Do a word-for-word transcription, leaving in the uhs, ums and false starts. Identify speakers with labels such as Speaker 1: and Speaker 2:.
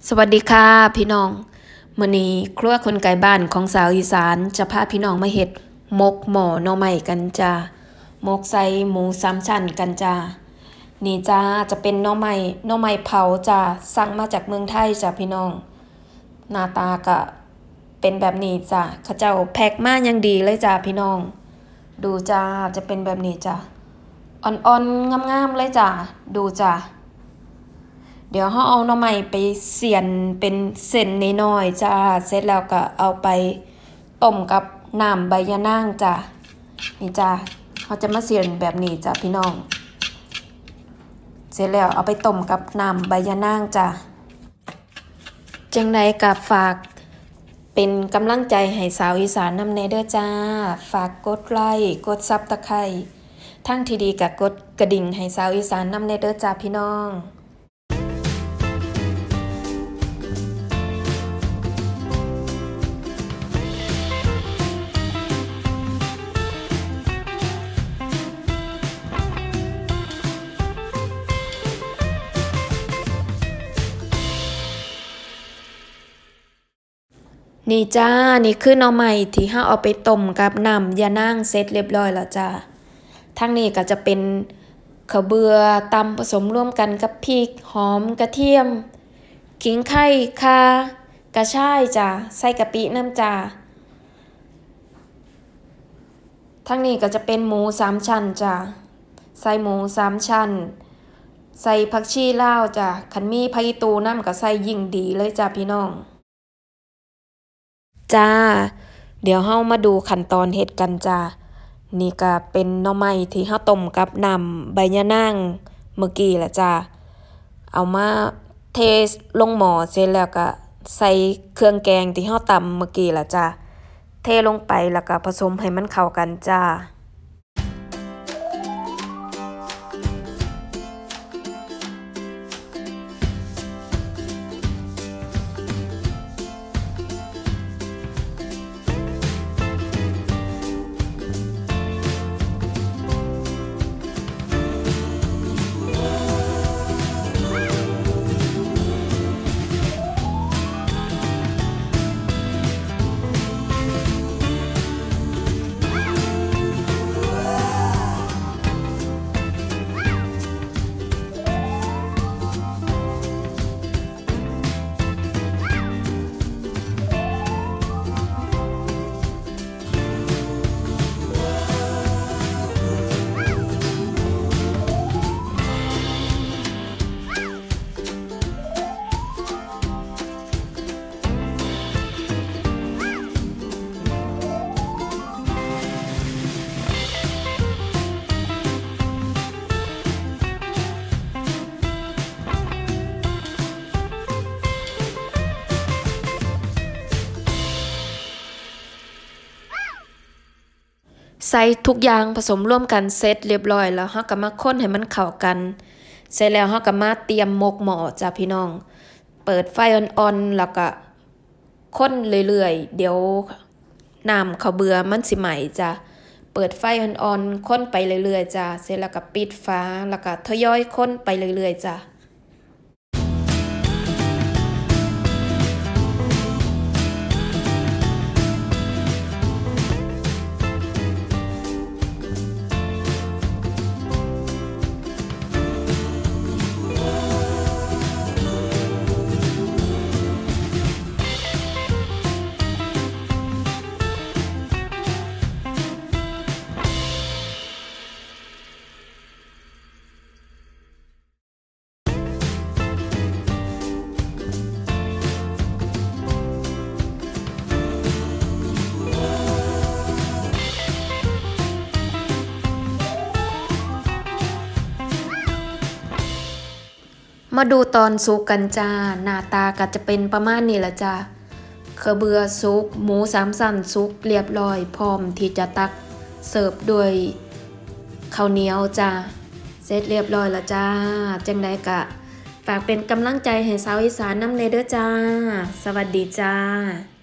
Speaker 1: สวัสดีค่ะพี่น้องมื้อนี้ครัวคนไกลบ้านของสาวอีสานจะพาพี่น้องมาเฮ็ดหมกหม้อหน่อไม้กันจ้าหมกใส่หมูสามชั้นกันจ้านี่จ้าจะเป็นหน่อไม้หน่อไม้เผาจ้าสั่งมาจากเมืองไทยจ้าพี่น้องหน้าตาก็เป็นแบบนี้จ้าเขาเจ้าแพ็คมาอย่างดีเลยจ้าพี่น้องดูจ้าจะเป็นแบบนี้จ้าอ่อนๆงามๆเลยจ้าดูจ้าเดี๋ยวเราเอาหน่อไม้ไปเสียนเป็นเส้นน้อยๆจ้าเสร็จแล้วก็เอาไปต้มกับน้ำใบยะนางจ้านี่จ้าเราจะมาเสียนแบบนี้จ้าพี่น้องเสร็จแล้วเอาไปต้มกับน้ำใบยะนางจ้าจังใดก็ฝากเป็นกำลังใจให้สาวอีสานนำแน่เด้อจ้าฝากกดไลค์กดซับตะไคร้ทั้งที่ดีก็กดกระดิ่งให้สาวอีสานนำแน่เด้อจ้าพี่น้องนี่จ้านี่คือหน่อไม้ที่เราเอาไปต้มกับน้ำยะนางเสร็จเรียบร้อยแล้วจ้าทั้งนี้ก็จะเป็นข้าวเบื่อตำผสมร่วมกันกับพริกหอมกระเทียมขิงไข่ข่ากระชายจ้าใส่กะปิน้ำจ้าทั้งนี้ก็จะเป็นหมูสามชั้นจ้าใส่หมูสามชั้นใส่ผักชีลาวจ้าคันมีผักอีตูนำก็ใส่ยิ่งดีเลยจ้าพี่น้องจ้าเดี๋ยวเฮามาดูขั้นตอนเฮ็ดกันจ้านี่ก็เป็นหน่อไม้ที่เฮาต้มกับน้ำใบยะนางเมื่อกี้แหละจ้าเอามาเทลงหม้อเสร็จแล้วก็ใส่เครื่องแกงที่เฮาตำเมื่อกี้แหละจ้าเทลงไปแล้วก็ผสมให้มันเข้ากันจ้าใส่ทุกอย่างผสมร่วมกันเสร็จเรียบร้อยแล้วเฮาก็มาคนให้มันเข้ากันเสร็จแล้วเฮาก็มาเตรียมหมกหม้อจ้ะพี่น้องเปิดไฟอ่อนๆแล้วก็คนเรื่อยๆเดี๋ยวน้ำข้าวเบื่อมันสิไหม้จ้ะเปิดไฟอ่อนๆคนไปเรื่อยๆจ้ะเสร็จแล้วก็ปิดฝาแล้วก็ทยอยคนไปเรื่อยๆจ้ะมาดูตอนสุกกันจ้าหน้าตาก็จะเป็นประมาณนี้แหละจ้าข้าวเบื่อสุกหมูสามชั้นสุกเรียบร้อยพร้อมที่จะตักเสิร์ฟด้วยข้าวเหนียวจ้าเสร็จเรียบร้อยแล้วจ้าจังใดก็ฝากเป็นกำลังใจให้สาวอีสานนำแน่เด้อจ้าสวัสดีจ้า